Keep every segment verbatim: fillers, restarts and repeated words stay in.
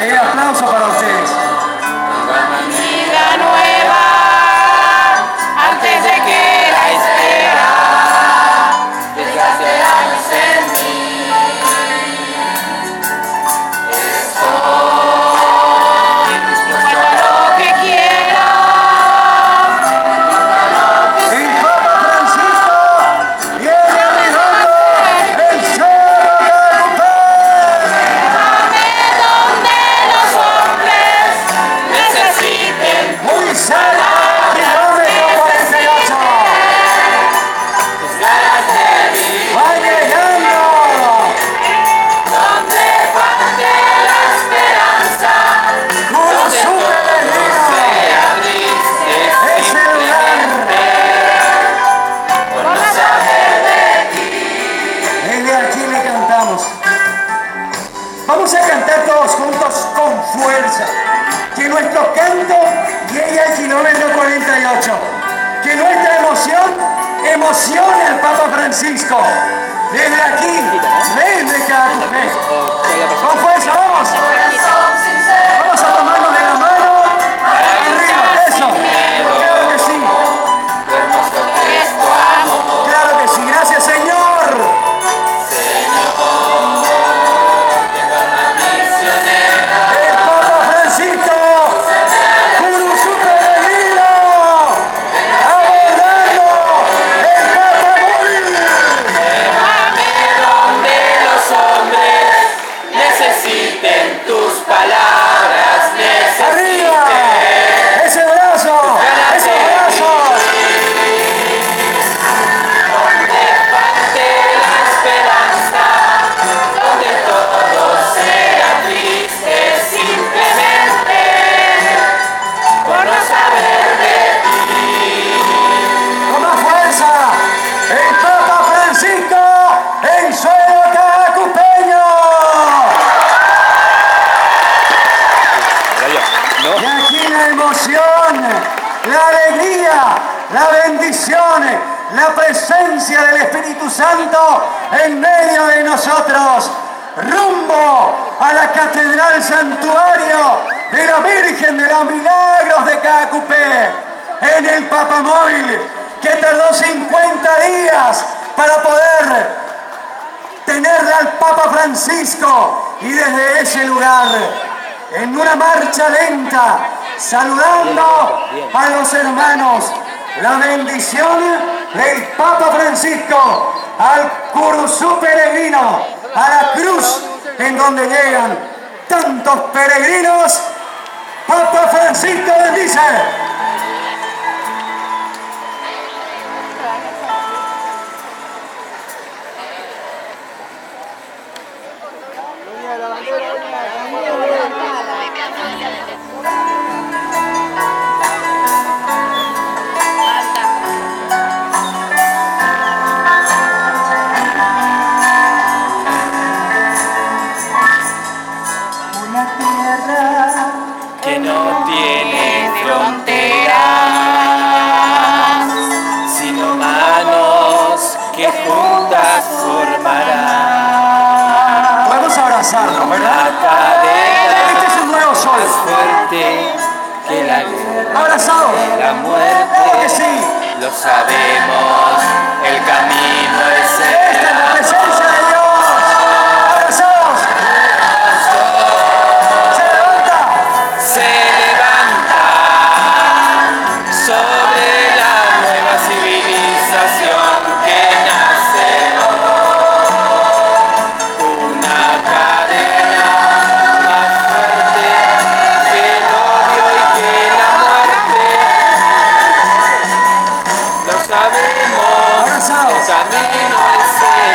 El aplauso para ustedes. Vida nueva, antes de que la espera, desgaste años en mí. Estoy dispuesto a lo que quiera. El Papa Francisco viene arribando el Cerro Cacupé. Donde los hombres necesiten Muy cerca, kilómetro cuarenta y ocho. tus ganas de vivir, Va llegando. donde falte la esperanza, Curuzú Peregrino. sea triste Ese lugar. por no saber de ti. Desde aquí le cantamos. Vamos a cantar todos juntos con fuerza. Que nuestro canto llegue al kilómetro cuarenta y ocho. Que nuestra emoción emocione al Papa Francisco. Desde aquí, desde Cacupé. Con fuerza, vamos. Vamos a tomarnos de la mano. Arriba, eso. Claro que sí. Claro que sí. Gracias, Señor. El Papa Francisco, Curuzú Peregrino, abordando el Papa Móvil. Donde los hombres necesiten tus palabras, Arriba, necesiten ese brazo, esos brazos. de la esperanza, donde todo sea triste simplemente por no saber de ti. Con más fuerza, el Papa Francisco en suelo cacupeño. Y aquí la emoción, la alegría, la bendición, la presencia del Espíritu Santo en medio de nosotros. Rumbo a la Catedral Santuario de la Virgen de los Milagros de Cacupé. En el Papamóvil, que tardó cincuenta días para poder tener al Papa Francisco, y desde ese lugar, en una marcha lenta, saludando a los hermanos, la bendición del Papa Francisco al Curuzú Peregrino, a la cruz en donde llegan tantos peregrinos. Papa Francisco bendice. Una tierra Que no tiene fronteras, sino manos que juntas formarán Vamos a abrazarnos, ¿verdad? la cadena Este es un nuevo sol. más fuerte que la guerra, Abrazados. la muerte. Claro que sí. Lo sabemos, el camino es Esta el es la presencia de Dios. Abrazados. Se levanta. se levanta sobre la nueva civilización que nace hoy. Una cadena más fuerte que el odio y que la muerte. Lo sabemos, Abrazados. el camino es el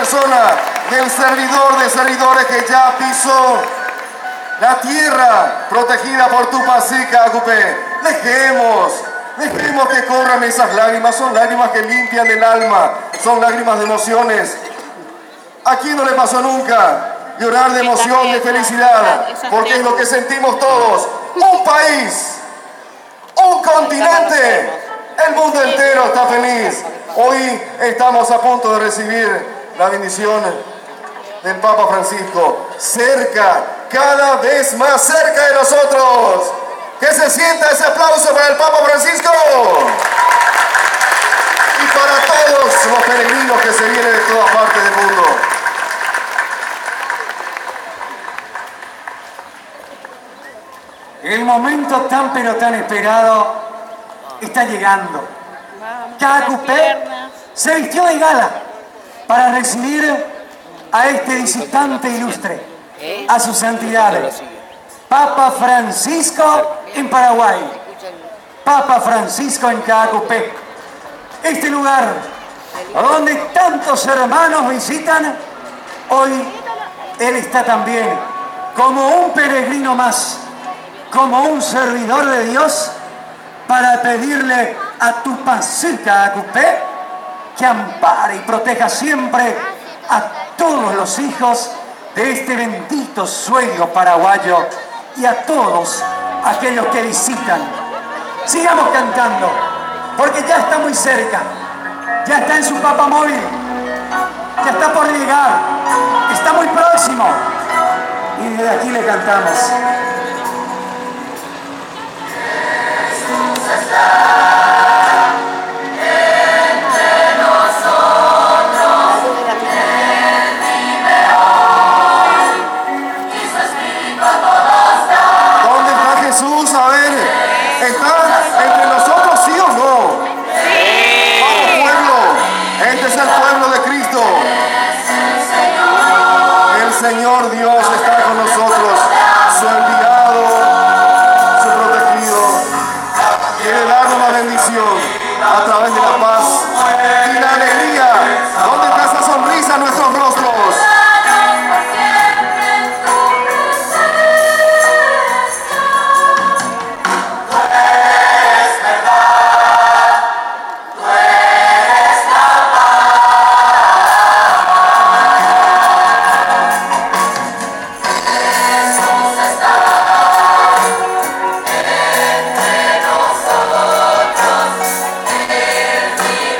persona del servidor de servidores que ya pisó la tierra protegida por Tupac Caacupé. Dejemos, dejemos que corran esas lágrimas. Son lágrimas que limpian el alma, son lágrimas de emociones. ¿A quién no le pasó nunca llorar de emoción, de felicidad? Porque es lo que sentimos todos. Un país, un continente, el mundo entero está feliz. Hoy estamos a punto de recibir la bendición del Papa Francisco, cerca, cada vez más cerca de nosotros. Que se sienta ese aplauso para el Papa Francisco y para todos los peregrinos que se vienen de todas partes del mundo. El momento tan pero tan esperado está llegando. Caacupé se vistió de gala para recibir a este visitante ilustre, a su santidad, Papa Francisco en Paraguay, Papa Francisco en Caacupé. Este lugar donde tantos hermanos visitan, hoy él está también como un peregrino más, como un servidor de Dios, para pedirle a Tupac Caacupé que ampare y proteja siempre a todos los hijos de este bendito suelo paraguayo y a todos aquellos que visitan. Sigamos cantando, porque ya está muy cerca, ya está en su papamóvil, ya está por llegar, está muy próximo, y desde aquí le cantamos. Jesús está. Señor Dios está con nosotros, su enviado, su protegido, quiere darnos la bendición a través de la paz y la alegría. ¿Dónde está esa sonrisa en nuestros rostros? Entre nosotros, el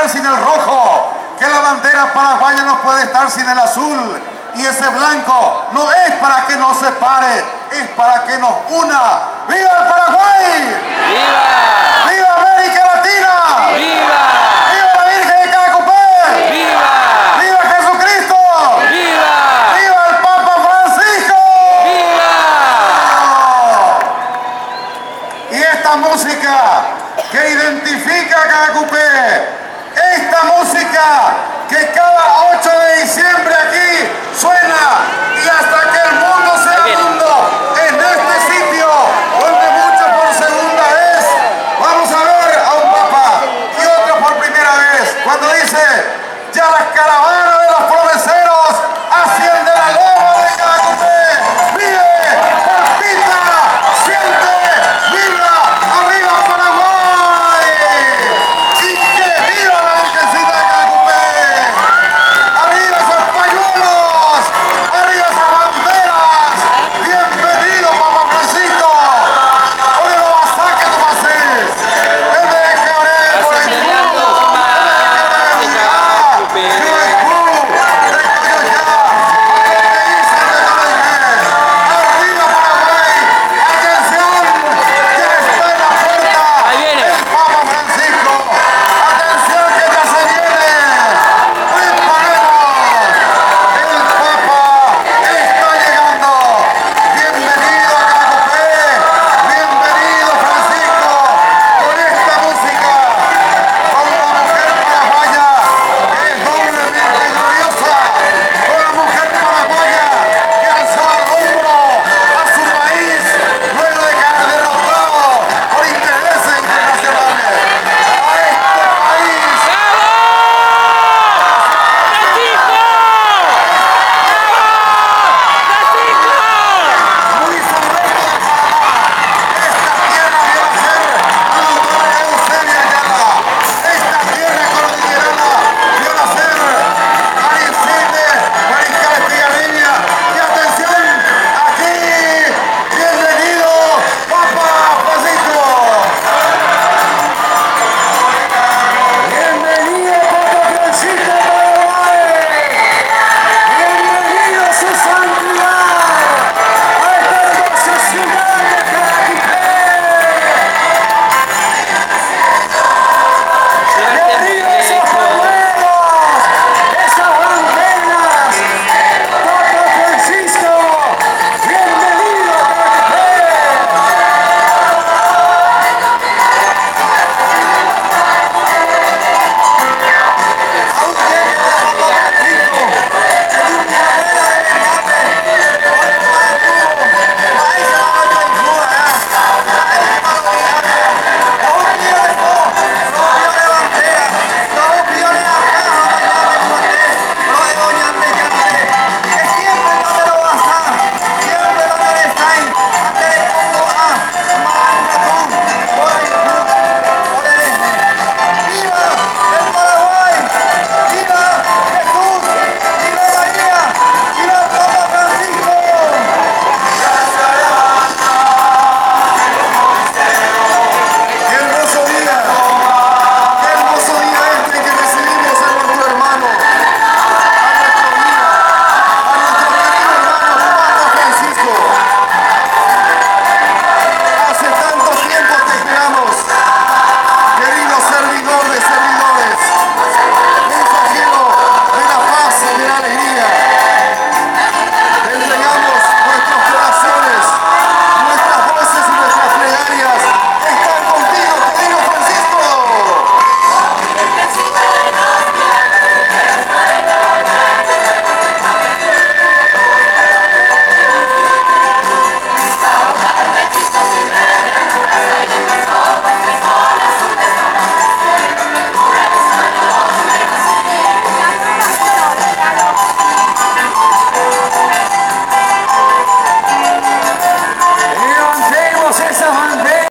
estar sin el rojo, que la bandera paraguaya no puede estar sin el azul. Y ese blanco no es para que nos separe, es para que nos una. ¡Viva el Paraguay! ¡Viva! ¡Viva América Latina! ¡Viva! ¡Viva la Virgen de Cacupé! ¡Viva! ¡Viva Jesucristo! ¡Viva! ¡Viva el Papa Francisco! ¡Viva! Y esta música que identifica a Cacupé, esta música que cada